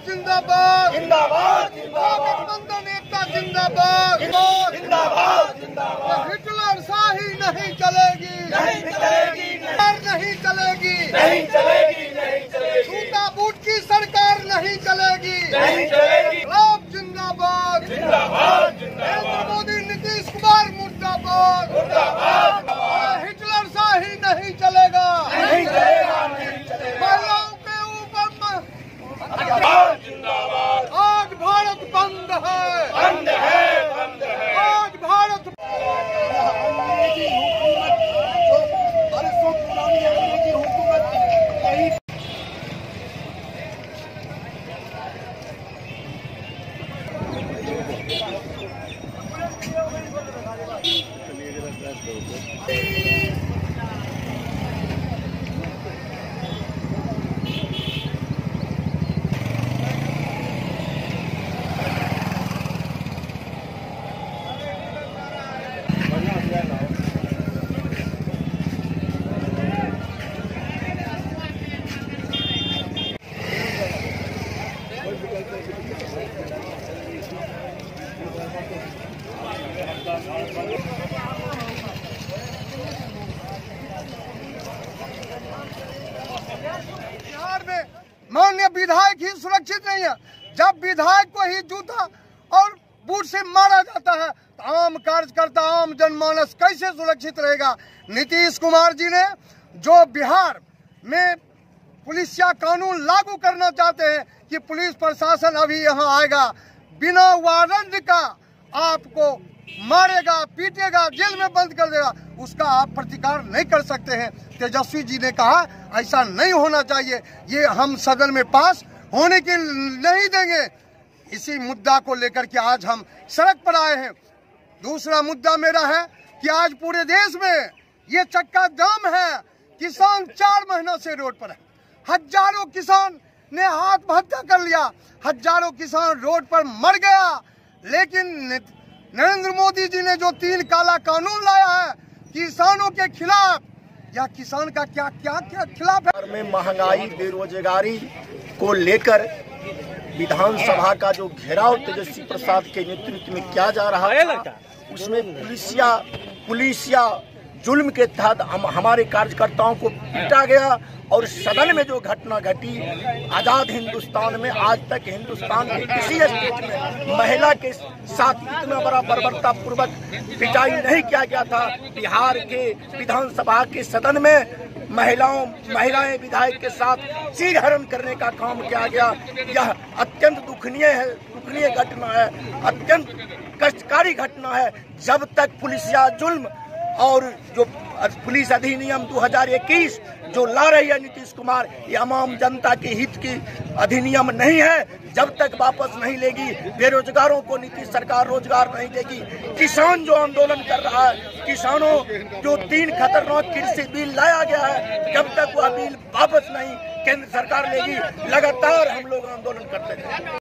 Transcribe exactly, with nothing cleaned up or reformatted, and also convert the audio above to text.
जिंदाबाद जिंदाबाद जिंदाबाद गठबंधन एकता जिंदाबाद जिंदाबाद जिंदाबाद हिटलर शाही नहीं चलेगी नहीं चलेगी नहीं चलेगी नहीं चलेगी नहीं चलेगी छूटा बूट की सरकार नहीं चलेगी नहीं चलेगी इंकलाब जिंदाबाद जिंदाबाद नरेंद्र मोदी नीतीश कुमार मुर्दाबाद मुर्दाबाद हिटलर शाही नहीं चलेगा नहीं चलेगा नहीं चलेगा महिलाओं के ऊपर म- जिंदाबाद जिंदाबाद आज भारत बंद है बंद है बंद है आज भारत अंग्रेजी हुकूमत जो बरसों पुरानी अंग्रेजी हुकूमत यही बिहार में माननीय विधायक ही सुरक्षित नहीं है। जब विधायक को ही जूता और बूट से मारा जाता है तो आम कार्यकर्ता आम जनमानस कैसे सुरक्षित रहेगा। नीतीश कुमार जी ने जो बिहार में पुलिसिया कानून लागू करना चाहते हैं कि पुलिस प्रशासन अभी यहाँ आएगा, बिना वारंट का आपको मारेगा, पीटेगा, जेल में बंद कर देगा, उसका आप प्रतिकार नहीं कर सकते हैं। तेजस्वी जी ने कहा ऐसा नहीं होना चाहिए, ये हम सदन में पास होने के नहीं देंगे। इसी मुद्दा को लेकर के आज हम सड़क पर आए हैं। दूसरा मुद्दा मेरा है कि आज पूरे देश में ये चक्का जाम है, किसान चार महीनों से रोड पर है। हजारों किसान ने आत्महत्या कर लिया, हजारों किसान रोड पर मर गया। लेकिन नरेंद्र मोदी जी ने जो तीन काला कानून लाया है किसानों के खिलाफ, या किसान का क्या क्या क्या खिलाफ है। में महंगाई बेरोजगारी को लेकर विधानसभा का जो घेराव तेजस्वी प्रसाद के नेतृत्व में किया जा रहा है, उसमें पुलिसिया पुलिसिया जुल्म के तहत हम हमारे कार्यकर्ताओं को पीटा गया। और सदन में जो घटना घटी, आजाद हिंदुस्तान में आज तक हिंदुस्तान के किसी स्टेट में महिला के साथ इतना बड़ा बर्बरता पूर्वक पिटाई नहीं किया गया था। बिहार के विधानसभा के सदन में महिलाओं महिलाएं विधायक के साथ चीरहरण करने का काम किया गया। यह अत्यंत दुखनीय है दुखनीय घटना है, अत्यंत कष्टकारी घटना है। जब तक पुलिसिया जुल्म और जो पुलिस अधिनियम दो हज़ार इक्कीस जो ला रही है नीतीश कुमार, ये आम जनता के हित की अधिनियम नहीं है। जब तक वापस नहीं लेगी, बेरोजगारों को नीतीश सरकार रोजगार नहीं देगी। किसान जो आंदोलन कर रहा है, किसानों जो तीन खतरनाक कृषि बिल लाया गया है, जब तक वह बिल वापस नहीं केंद्र सरकार लेगी, लगातार हम लोग आंदोलन करते हैं।